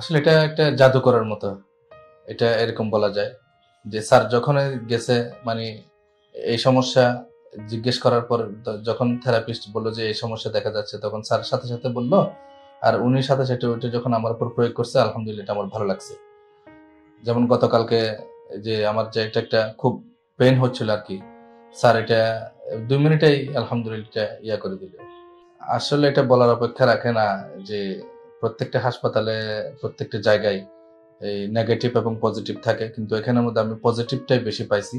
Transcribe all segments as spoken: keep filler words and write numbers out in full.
আসলে এটা একটা জাদু করার মতো। এটা এরকম বলা যায় যে স্যার যখন গেছে মানে এই সমস্যা জিজ্ঞেস করার পর দ- যখন থেরাপিস্ট বললো যে এই সমস্যা দেখা যাচ্ছে, তখন স্যার সাথে সাথে বললো, আর উনি সাথে সাথে ওইটা যখন আমার উপর প্রয়োগ করছে, আলহামদুলিল্লাহ এটা আমার ভালো লাগছে। যেমন গতকালকে যে আমার যে একটা একটা খুব পেন হচ্ছিল আর কি, স্যার এটা দুই মিনিটেই আলহামদুলিল্লাহ এটা ইয়া করে দিল। আসলে এটা বলার অপেক্ষা রাখে না যে প্রত্যেকটা হাসপাতালে প্রত্যেকটা জায়গায় এই নেগেটিভ এবং পজিটিভ থাকে, কিন্তু এখানের মধ্যে আমি পজিটিভটাই বেশি পাইছি।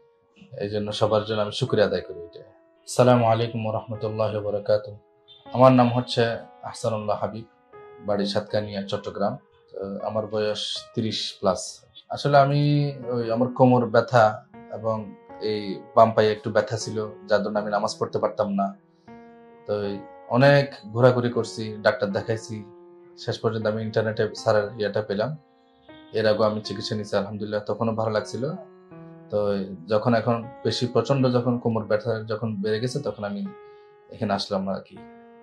এই জন্য সবার জন্য আমি শুকরিয়া আদায় করি। এটা আসসালামু আলাইকুম রহমতুল্লাহ বরকাত। আমার নাম হচ্ছে আহসানুল্লাহ হাবিব, বাড়ি সাতকানিয়া, চট্টগ্রাম। তো আমার বয়স তিরিশ প্লাস। আসলে আমি ওই আমার কোমর ব্যথা এবং এই বাম পায়ে একটু ব্যথা ছিল, যার জন্য আমি নামাজ পড়তে পারতাম না। তো অনেক ঘোরাঘুরি করছি, ডাক্তার দেখাইছি, শেষ পর্যন্ত আমি ইন্টারনেটে স্যারের ইয়েটা পেলাম। এর আগে আমি চিকিৎসা নিচ্ছি, আলহামদুলিল্লাহ তখনও ভালো লাগছিল। তো যখন এখন বেশি প্রচন্ড যখন কোমর ব্যথা যখন বেড়ে গেছে, তখন আমি এখানে আসলাম আর কি।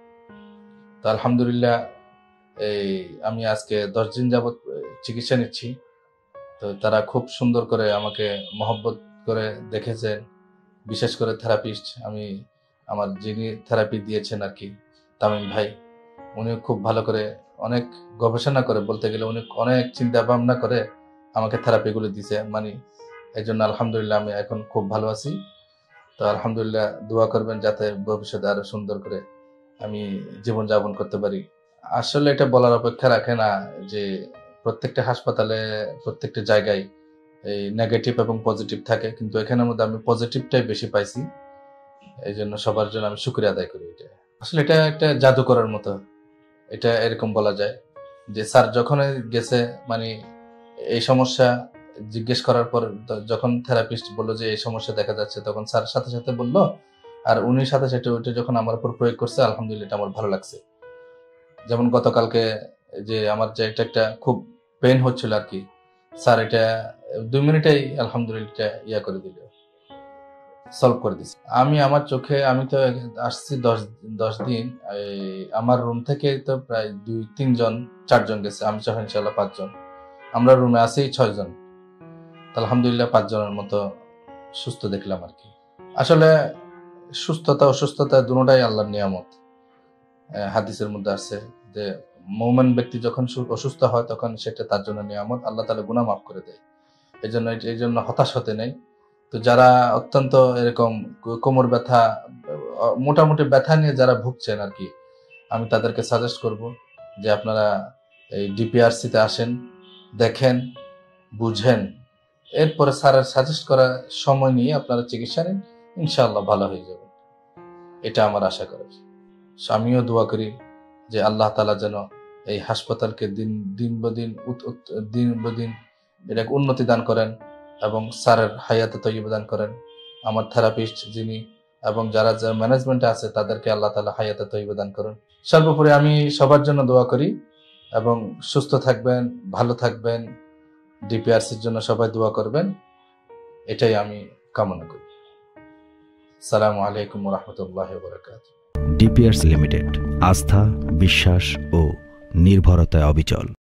তো আলহামদুলিল্লাহ এই আমি আজকে দশ দিন যাবৎ চিকিৎসা নিচ্ছি। তো তারা খুব সুন্দর করে আমাকে মহব্বত করে দেখেছেন, বিশেষ করে থেরাপিস্ট, আমি আমার যিনি থেরাপি দিয়েছেন আর কি, তামিম ভাই, উনি খুব ভালো করে অনেক গবেষণা করে, বলতে গেলে উনি অনেক চিন্তা ভাবনা করে আমাকে থেরাপিগুলো দিছে মানে। এই জন্য আলহামদুলিল্লাহ আমি এখন খুব ভালো আছি। তো আলহামদুলিল্লাহ দোয়া করবেন যাতে ভবিষ্যতে আরো সুন্দর করে আমি জীবনযাপন করতে পারি। আসলে এটা বলার অপেক্ষা রাখে না যে প্রত্যেকটা হাসপাতালে প্রত্যেকটা জায়গায় এই নেগেটিভ এবং পজিটিভ থাকে, কিন্তু এখানের মধ্যে আমি পজিটিভটাই বেশি পাইছি। এই জন্য সবার জন্য আমি শুকরিয়া আদায় করি। এটা আসলে এটা একটা জাদু করার মতো। এটা এরকম বলা যায় যে স্যার যখন গেছে মানে এই সমস্যা জিজ্ঞেস করার পর দ- যখন থেরাপিস্ট বললো যে এই সমস্যা দেখা যাচ্ছে, তখন স্যার সাথে সাথে বললো, আর উনি সাথে সাথে ওইটা যখন আমার উপর প্রয়োগ করছে, আলহামদুলিল্লাহ এটা আমার ভালো লাগছে। যেমন গতকালকে যে আমার যে একটা একটা খুব পেন হচ্ছিল আর কি, স্যার এটা দুই মিনিটেই আলহামদুলিল্লাহ এটা ইয়া করে দিল, সলভ করে দিচ্ছে। আমি আমার চোখে আমি তো আসছি দশ দশ দিন। এই আমার রুম থেকে তো প্রায় দুই তিনজন চারজন গেছে, আমি সহ ইনশাল্লাহ পাঁচজন। আমরা রুমে আছি ছয়জন। তো আলহামদুলিল্লাহ পাঁচজনের মতো সুস্থ দেখলাম আর কি। আসলে সুস্থতা অসুস্থতা দুটোটাই আল্লাহর নিয়ামত। আহ, হাদিসের মধ্যে আছে যে মুমিন ব্যক্তি যখন সু- অসুস্থ হয়, তখন সেটা তার জন্য নিয়ামত, আল্লাহ তাআলা গুনাহ মাফ করে দেয়। এই জন্য এই জন্য হতাশ হতে নেই। তো যারা অত্যন্ত এরকম কো- কোমর ব্যথা, আহ, মোটামুটি ব্যথা নিয়ে যারা ভুগছেন আর কি, আমি তাদেরকে সাজেস্ট করব যে আপনারা এই ডিপিআরসি তে আসেন, দেখেন, বুঝেন, এরপরে স্যারের সাজেস্ট করা সময় নিয়ে আপনারা চিকিৎসা নিন, ইনশাআল্লাহ ভালো হয়ে যাবে। এটা আমার আশা করি। আমিও দোয়া করি যে আল্লাহ তাআলা যেন এই হাসপাতালকে দিন দিন বদিন উত- উত- দিন বদিন এটাকে উন্নতি দান করেন এবং স্যারের হায়াতে তৈয়ব দান করেন। আমার থেরাপিস্ট যিনি এবং যারা যারা ম্যানেজমেন্টে আছে, তাদেরকে আল্লাহ তাআলা হায়াতে তৈয়ব দান করেন। সর্বোপরি আমি সবার জন্য দোয়া করি এবং সুস্থ থাকবেন, ভালো থাকবেন, ডিপিআরসির জন্য সবাই দোয়া করবেন, এটাই আমি কামনা করি। আসসালামু আলাইকুম রহমতুল্লাহ বরকাত। ডিপিআরস লিমিটেড, আস্থা, বিশ্বাস ও নির্ভরতায় অবিচল।